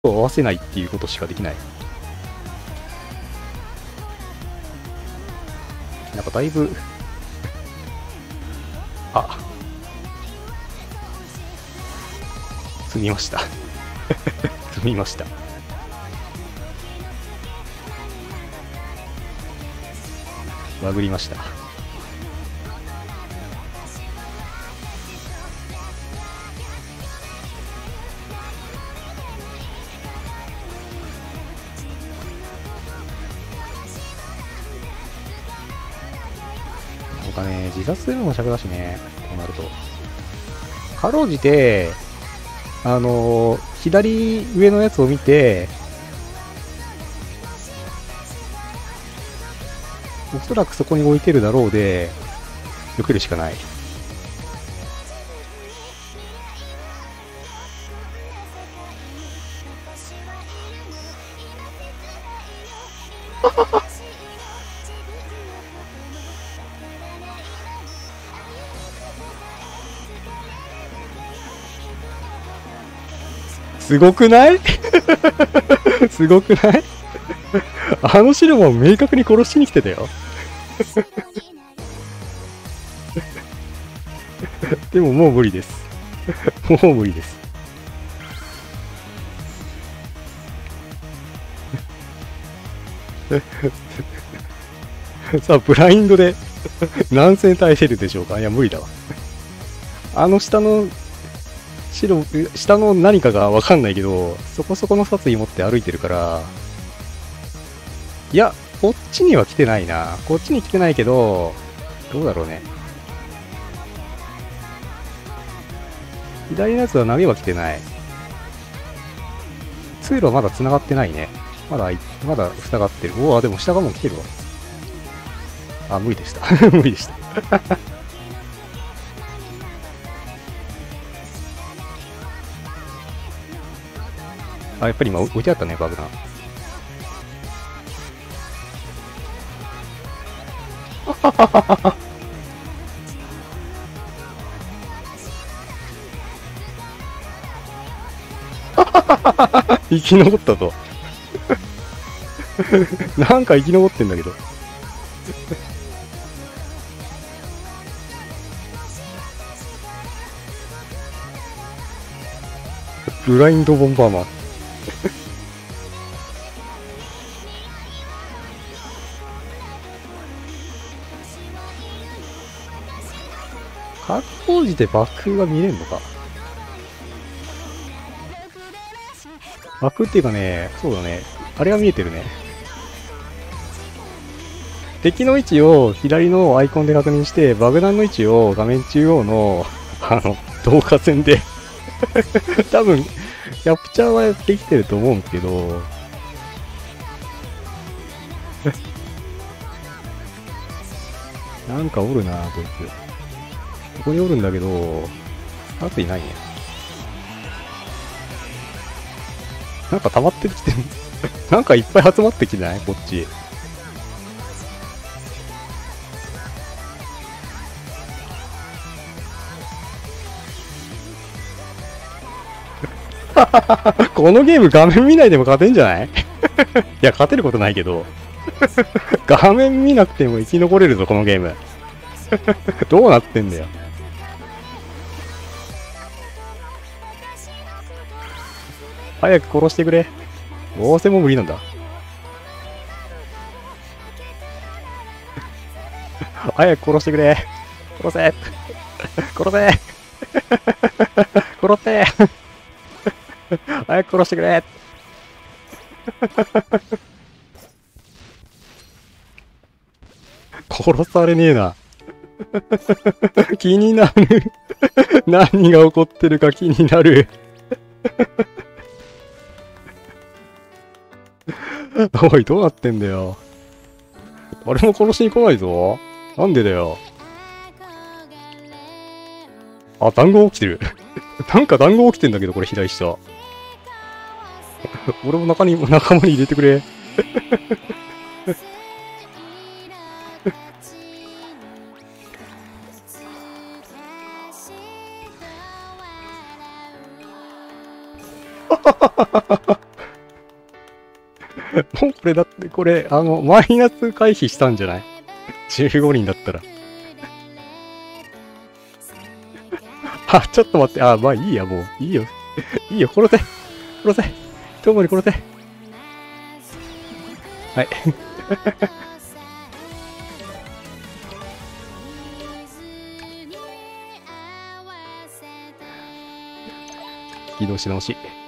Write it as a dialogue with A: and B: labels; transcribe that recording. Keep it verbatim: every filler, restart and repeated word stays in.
A: 合わせないっていうことしかできない。なんかだいぶ、あ、積みました。積みました。バグりました。なんかね、自殺するのも尺だしね、こうなると。かろうじて、あのー、左上のやつを見て、おそらくそこに置いてるだろうで、避けるしかない。すごくないすごくないあの白も明確に殺しに来てたよ。でももう無理です。もう無理です。さあ、ブラインドで何戦耐えてるでしょうか。いや、無理だわ。あの下の、白、下の何かがわかんないけど、そこそこの殺意持って歩いてるから、いや、こっちには来てないな。こっちに来てないけど、どうだろうね。左のやつは投げは来てない。通路はまだ繋がってないね。まだ、まだ塞がってる。おお、でも下がもう来てるわ。あ、無理でした。無理でした。あ、やっぱり今置いてあったね、バグナ。生き残ったぞ。なんか生き残ってんだけど。ブラインドボンバーマン。かろうじて爆風が見れんのか。爆風っていうかね、そうだね。あれが見えてるね。敵の位置を左のアイコンで確認して、爆弾の位置を画面中央の、あの、導火線で多分、キャプチャーはできてると思うんですけど、なんかおるなこいつ。ここにおるんだけど、殺いないね。なんか溜まってきてる。なんかいっぱい集まってきてないこっち。このゲーム画面見ないでも勝てんじゃないいや、勝てることないけど。画面見なくても生き残れるぞ、このゲーム。どうなってんだよ。早く殺してくれ。どうせもう無理なんだ。早く殺してくれ。殺せ。殺せ。殺せ。早く殺してくれ。殺されねえな。気になる。何が起こってるか気になる。おい、どうなってんだよ。誰も殺しに来ないぞ。なんでだよ。あ、団子起きてる。なんか団子起きてんだけど、これ左下。俺も中に、仲間に入れてくれ。 もうこれだって、これ、あの、マイナス回避したんじゃない？ じゅうご 人だったら。あ、ちょっと待って。あ、まあいいや、もう。いいよ。いいよ、殺せ。殺せ。ともに殺せ。はい。起動し直し。